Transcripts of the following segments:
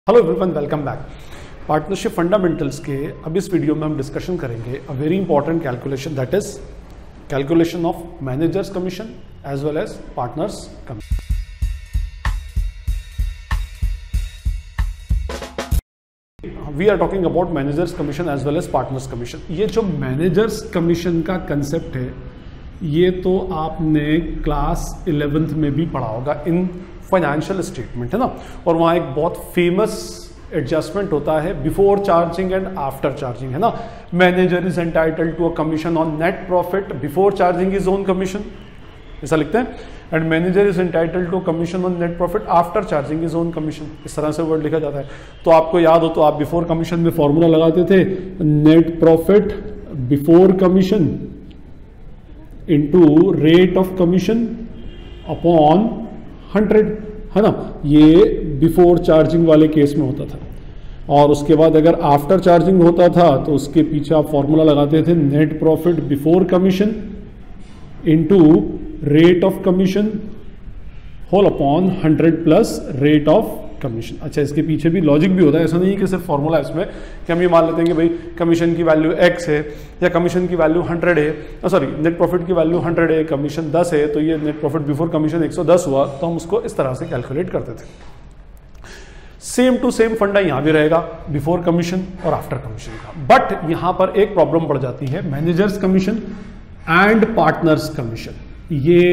Hello everyone, welcome back. Partnership fundamentals के अब इस वीडियो में हम डिस्कशन करेंगे a very important calculation, that is calculation of managers commission as well as partners commission. We are talking about managers commission as well as partners commission. ये जो managers commission का concept है ये तो आपने क्लास 11th में भी पढ़ा होगा इन फाइनेंशियल स्टेटमेंट, है ना। और वहाँ एक बहुत फेमस एडजस्टमेंट होता है before charging and after charging, है ना। Manager is entitled to a commission on net profit before charging is own commission, ऐसा लिखते हैं। And manager is entitled to commission on net profit after charging is own commission, इस तरह से word लिखा जाता है। तो आपको याद हो तो आप बिफोर कमीशन में फॉर्मूला लगाते थे net profit before commission into rate of commission upon 100, है ना। ये बिफोर चार्जिंग वाले केस में होता था। और उसके बाद अगर आफ्टर चार्जिंग होता था तो उसके पीछे आप फॉर्मूला लगाते थे net profit before commission into rate of commission whole upon 100 plus rate of commission. अच्छा, इसके पीछे भी लॉजिक भी होता है, ऐसा नहीं कि सिर्फ फॉर्मूला है इसमें कि हम ये मान लेते हैं कि भाई कमीशन की वैल्यू x है या कमीशन की वैल्यू 100 है, सॉरी नेट प्रॉफिट की वैल्यू 100 है, कमीशन 10 है, तो ये नेट प्रॉफिट बिफोर कमीशन 110 हुआ, तो हम उसको इस तरह से कैलकुलेट करते थे। सेम टू सेम फंडा यहां भी रहेगा बिफोर कमीशन और आफ्टर कमीशन का। बट यहां पर एक प्रॉब्लम बढ़ जाती है, managers commission and partners commission. ये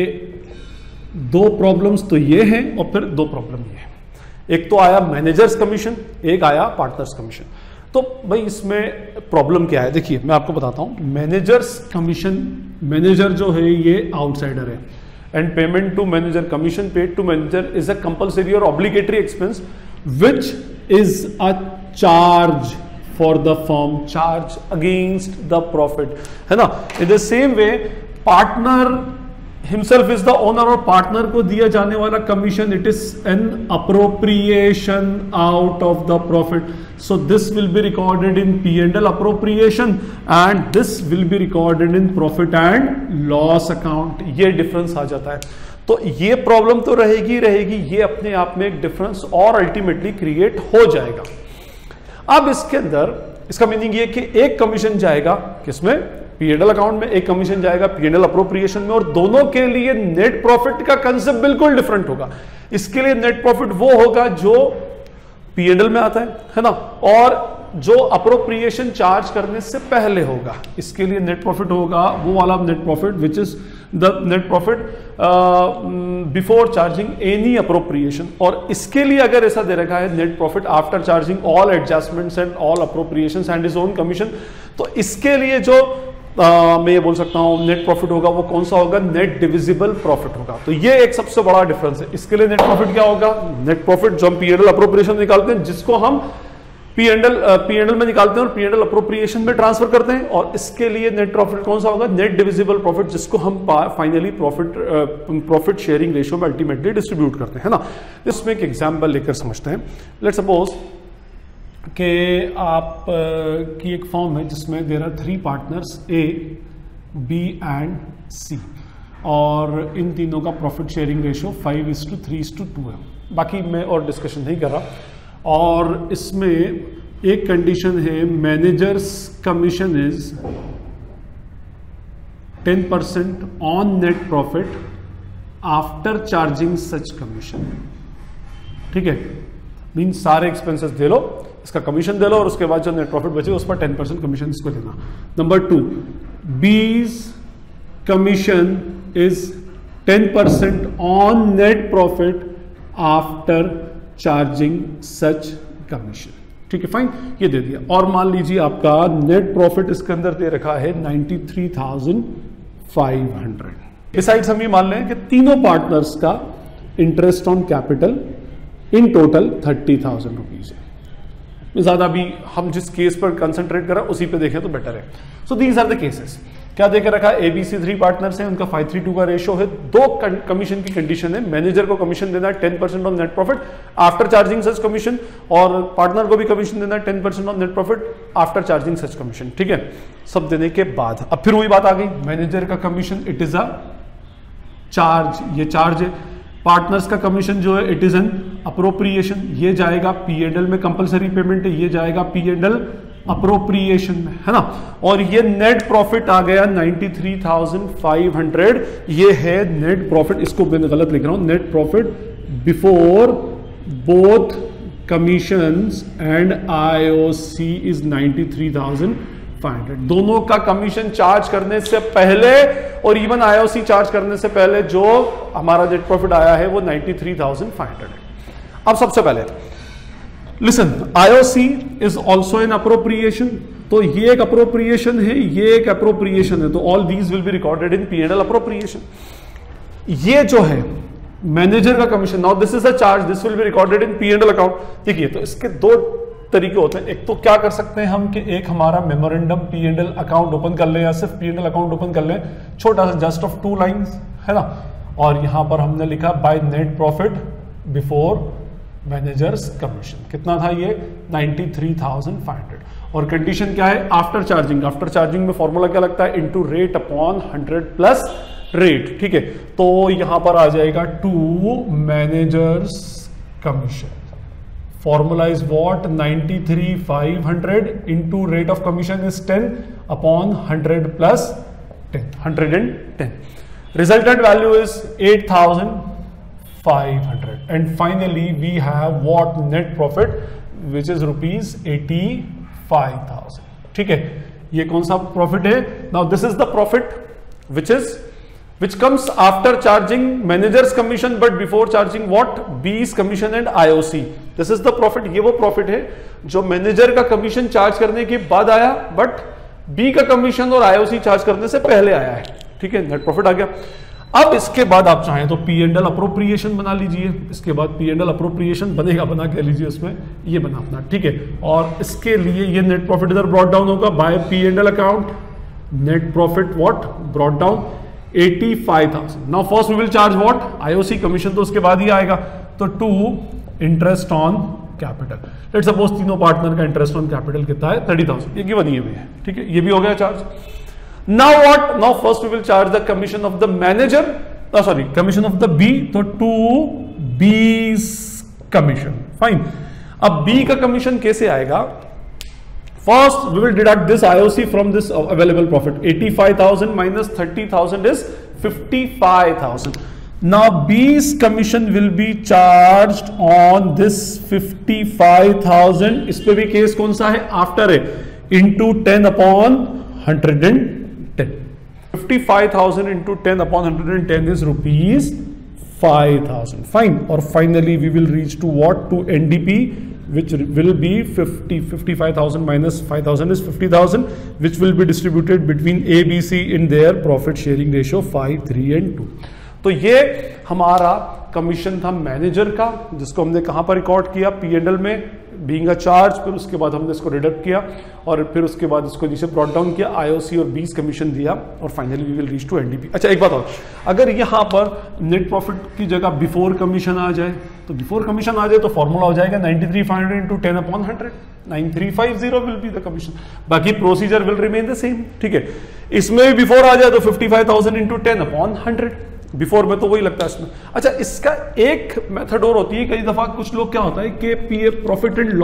दो प्रॉब्लम्स तो ये हैं और फिर दो प्रॉब्लम ये है। एक तो आया मैनेजर्स कमीशन, एक आया पार्टनर्स कमीशन। तो भाई इसमें प्रॉब्लम क्या है, देखिए मैं आपको बताता हूं। मैनेजर्स कमीशन, मैनेजर जो है ये आउटसाइडर है and payment to manager, commission paid to manager is a compulsory और obligatory expense which is a charge for the firm, charge against the profit, है ना। In the same way partner himself is the owner, और partner को दिया जाने वाला commission it is an appropriation out of the profit, so this will be recorded in P&L appropriation and this will be recorded in profit and loss account. ये difference आ जाता है। तो ये प्रॉब्लम तो रहेगी, ये अपने आप में एक डिफरेंस और अल्टीमेटली क्रिएट हो जाएगा। अब इसके अंदर इसका मीनिंग ये कि एक कमीशन जाएगा किसमें, P&L अकाउंट में, एक कमीशन जाएगा P&L अप्रोप्रिएशन में, और दोनों के लिए नेट प्रॉफिट का कंसेप्ट बिल्कुल डिफरेंट होगा। इसके लिए नेट प्रॉफिट वो होगा जो P&L में आता है ना, और जो अप्रोप्रिएशन चार्ज करने से पहले होगा, इसके लिए नेट प्रॉफिट होगा वो वाला net profit which is the net profit before charging any appropriation. और इसके लिए अगर ऐसा दे रखा है net profit after charging all adjustments and all appropriations and his own commission, तो इसके लिए जो मैं ये बोल सकता हूं नेट प्रॉफिट होगा वो कौन सा होगा, नेट डिविजिबल प्रॉफिट होगा। तो ये एक सबसे बड़ा डिफरेंस है। इसके लिए नेट प्रॉफिट क्या होगा, नेट प्रॉफिट जो हम P&L अप्रोप्रिएशन निकालते हैं, जिसको हम P&L में निकालते हैं और P&L अप्रोप्रिएशन में ट्रांसफर करते हैं। और इसके लिए नेट प्रॉफिट कौन सा होगा, नेट डिविजिबल प्रॉफिट, जिसको हम फाइनली प्रॉफिट शेयरिंग रेशियो में अल्टीमेटली डिस्ट्रीब्यूट करते हैं, है ना। इसमें एक एग्जांपल लेकर समझते हैं। लेट्स सपोज कि आप की एक फॉर्म है जिसमें there are 3 partners A, B and C, और इन तीनों का प्रॉफिट शेयरिंग रेशियो 5:3:2 है। बाकी मैं और डिस्कशन नहीं कर रहा। और इसमें एक कंडीशन है, managers commission is 10% on net profit after charging such commission. ठीक है, मीन सारे एक्सपेंसेस दे लो, इसका कमीशन दे लो, और उसके बाद जो नेट प्रॉफिट बचे उस पर 10% कमीशन इसको देना। Number 2, B's commission is 10% on net profit after charging such commission. ठीक है, फाइन, ये दे दिया। और मान लीजिए आपका नेट प्रॉफिट इसके अंदर दे रखा है 93,500। बिसाइड्स हम ये मान लें कि तीनों पार्टनर्स का interest on capital in total 30,000 rupees है। ज्यादा भी हम जिस केस पर कंसंट्रेट कर रहे हैं उसी पे देखें तो बेटर है। So these are the cases. क्या देकर रखा है, ABC 3 पार्टनर्स हैं, उनका 5:3:2 का रेशियो है। 2 कमीशन की कंडीशन है, मैनेजर को कमीशन देना है 10% on net profit after charging such commission, और पार्टनर को भी कमीशन देना है 10% on net profit after charging such commission. ठीक है, सब देने के बाद अब फिर वही बात आ गई, मैनेजर का commission it is a charge, ये चार्ज है। पार्टनर्स का कमीशन जो है इट इज एन अप्रोप्रिएशन, ये जाएगा P&L में, कंपलसरी पेमेंट है, ये जाएगा P&L अप्रोप्रिएशन में, है ना। और ये नेट प्रॉफिट आ गया 93,500, ये है नेट प्रॉफिट, इसको मैं गलत लिख रहा हूं, net profit before both commissions and IOC is 93,500। दोनों का कमीशन चार्ज करने से पहले और इवन IOC चार्ज करने से पहले जो हमारा नेट प्रॉफिट आया है वो 93,500 है। अब सबसे पहले listen, IOC is also an appropriation, तो ये एक अप्रोप्रिएशन है, ये एक अप्रोप्रिएशन है, तो all these will be recorded in P&L appropriation. ये जो है मैनेजर का commission, now this is a charge, this will be recorded in P&L account. देखिए, तो इसके दो तरीके होते हैं, एक तो क्या कर सकते हैं हम कि एक हमारा मेमोरेंडम P&L अकाउंट ओपन कर ले या सिर्फ P&L अकाउंट ओपन कर ले, छोटा सा, जस्ट ऑफ 2 लाइंस, है ना, और यहां पर हमने लिखा by net profit before managers commission, कितना था ये 93,500, और कंडीशन क्या है आफ्टर चार्जिंग, आफ्टर चार्जिंग में फॉर्मूला क्या लगता है, into rate upon 100 plus rate, ठीक है। तो यहां पर आ जाएगा to managers commission, formula is what 93,500 into rate of commission is 10 upon 100 plus 10, 110, resultant value is 8,500 and finally we have what net profit which is rupees 85,000, ठीक है। ये कौन सा प्रॉफिट है, now this is the profit which comes after charging managers commission but before charging what B's commission and IOC, this is the profit। ये वो profit है जो मैनेजर का कमीशन चार्ज करने के बाद आया बट B का कमीशन और IOC चार्ज करने से पहले आया है, ठीक है, नेट प्रॉफिट आ गया। अब इसके बाद आप चाहें तो P&L अप्रोप्रिएशन बना लीजिए, इसके बाद P&L अप्रोप्रिएशन बनेगा, बना के लीजिए उसमें, ये बना अपना, ठीक है। और इसके लिए ये नेट प्रॉफिट इधर ब्रॉट डाउन होगा by P&L account, net profit what brought down 85,000। Now first we will charge what IOC commission, तो उसके बाद ही आएगा, तो to interest on capital, let's suppose तीनों पार्टनर का इंटरेस्ट ऑन कैपिटल कितना है 30,000, ये गिवन ये भी है, ठीक है, ये भी हो गया charge. Now what? Now first we will charge the commission of the manager, commission of the B, तो to B's commission, fine। अब B का कमीशन कैसे आएगा, first we will deduct this IOC from this available profit, 85,000 minus 30,000 is 55,000। Now B's commission will be charged on this 55,000, इस पे भी case कौन सा है, आफ्टर है, into 10 upon 110, 55,000 into 10 upon 110 is rupees 5,000, fine। और finally we will reach to what, to NDP, which will be 55,000 minus 5,000 is 50,000, which will be distributed between A, B, C in their profit sharing ratio 5, 3 and 2। तो ये हमारा commission था manager का, जिसको हमने कहां पर रिकॉर्ड किया, P&L में बीइंग अ चार्ज, फिर उसके बाद हमने इसको डिडक्ट किया और फिर उसके बाद इसको नीचे ब्रॉट डाउन किया, IOC और B's कमीशन दिया और finally we will reach to NDP। अच्छा एक बात और, अगर यहाँ पर नेट प्रॉफिट की जगह बिफोर कमीशन आ जाए, तो बिफोर कमीशन आ जाए तो फॉर्मूला हो जाएगा 93,500 into 10 upon 100, 9350 will be the commission, बाकी procedure will remain the same, ठीक है। इसमें भी बिफोर आ जाए तो 55,000 इंटू 10 अपॉन 100, बिफोर में तो वही लगता है इसमें। अच्छा, इसका एक मेथड और होती है, कई दफा कुछ लोग क्या होता है कि प्रॉफिट एंड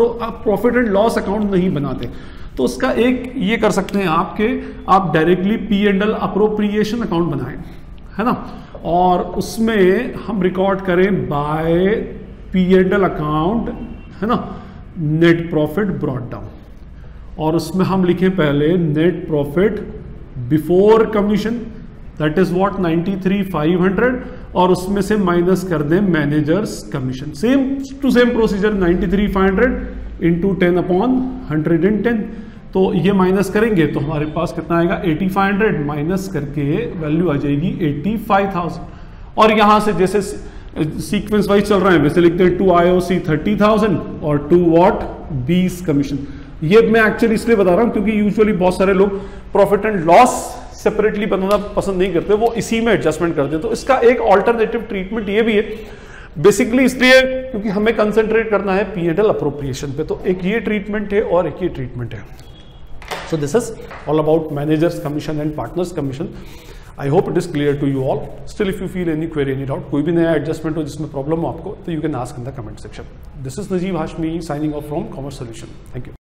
लॉस अकाउंट नहीं बनाते, तो उसका एक ये कर सकते हैं आप डायरेक्टली P&L अप्रोप्रिएशन अकाउंट बनाएं, है ना, और उसमें हम रिकॉर्ड करें बाय P&L अकाउंट, है ना, नेट प्रॉफिट ब्रॉट डाउन, और उसमें हम लिखें पहले net profit before commission, that is what 93,500, और उसमें से माइनस कर दें managers commission, same to same procedure 93,500 into 10 upon 110, तो ये माइनस करेंगे तो हमारे पास कितना आएगा 8500, माइनस करके वैल्यू आ जाएगी 85,000, और यहां से जैसे सीक्वेंस वाइज चल रहा है वैसे लिखते हैं टू IOC 30,000 और टू व्हाट B's कमीशन। ये मैं एक्चुअली इसलिए बता रहा हूं क्योंकि यूजुअली बहुत सारे लोग प्रॉफिट एंड लॉस सेपरेटली बनाना पसंद नहीं करते, वो इसी में एडजस्टमेंट करते हैं। तो इसका एक ऑल्टरनेटिव ट्रीटमेंट ये भी है, बेसिकली इसलिए क्योंकि हमें कंसंट्रेट करना है P&L अप्रोप्रिएशन पे, तो एक ये ट्रीटमेंट है और एक ये ट्रीटमेंट है। So this is all about managers commission and partners commission. I hope it is clear to you all. Still if you feel any query, any doubt, कोई भी नया एडजस्टमेंट हो जिसमें प्रॉब्लम हो आपको, तो you can ask in the comment section. This is Najeeb Hashmi signing off from commerce solution. Thank you.